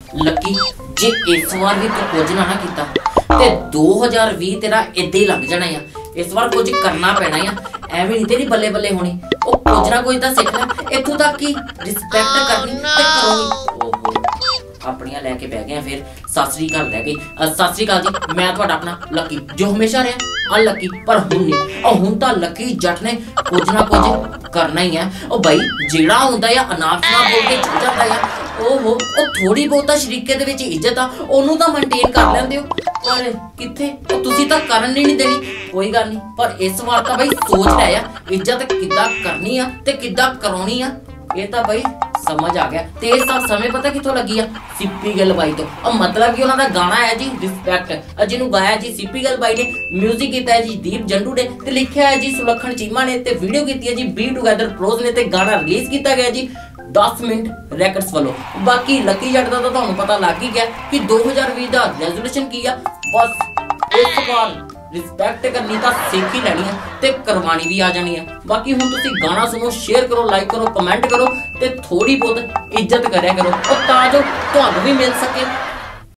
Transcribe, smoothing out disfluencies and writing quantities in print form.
Lucky जे इस बार भी तू कुछ ना कीता ते 2020 तेरा इदां ही लग जाना है। इस बार कुछ करना पैना है, एवें नहीं तेरी बल्ले बल्ले होनी। ओ कुछ ना कुछ तां सिख ले। इत्थों तक कि रिस्पेक्ट करनी ते करोगी। अपनियां लैके बह गए फिर सत श्री अकाल रह गई। सत श्री अकाल जी, मैं तुहाडा अपना लकी जो हमेशा रहा अनलकी, पर हुण नहीं। और हुण तां लकी जट ने कुछ ना कुछ करना ही है। ओ भाई जिहड़ा हुंदा है अनाप शनाप बोल के चल जाता है, ओहो ओ थोड़ी बहुता शरीके दे विच इज्जत आ ओनू तां मेनटेन कर लैंदे हो, पर किथे तुसीं तां करन ही नहीं देनी। कोई गल नहीं, पर इस बार तां भाई सोच लै आ इज्जत किद्दां करनी आ ते किद्दां कराउणी आ। ये तो भाई समझ आ गया। ते सब समय पता कितों लगी आ? सिप्पी गिल बाई तो। और मतलब कि उन्होंने गाना है जी रिस्पेक्ट, जिन्होंने गाया जी सिप्पी गिल बाई ने, म्यूजिक किया है जी दीप जंडू ने, ते लिखा है जी सुलखन चीमा ने, ते वीडियो की है जी बी टुगेदर प्रोज ने, ते गाना रिलीज किया गया जी 10 मिनट रैकेट्स वालों। बाकी लकी जट का तो तुहानू पता लग ही गया कि 2020 का रेजोल्यूशन की आ, बस इस बार रिस्पेक्ट करनी तो सीख ही लैनी है ते करवानी भी आ जानी है। बाकी हुण तुसीं गाना सुनो, शेयर करो, लाइक करो, कमेंट करो ते थोड़ी बहुत इज्जत करया करो, और तां जो तुहानू भी मिल सके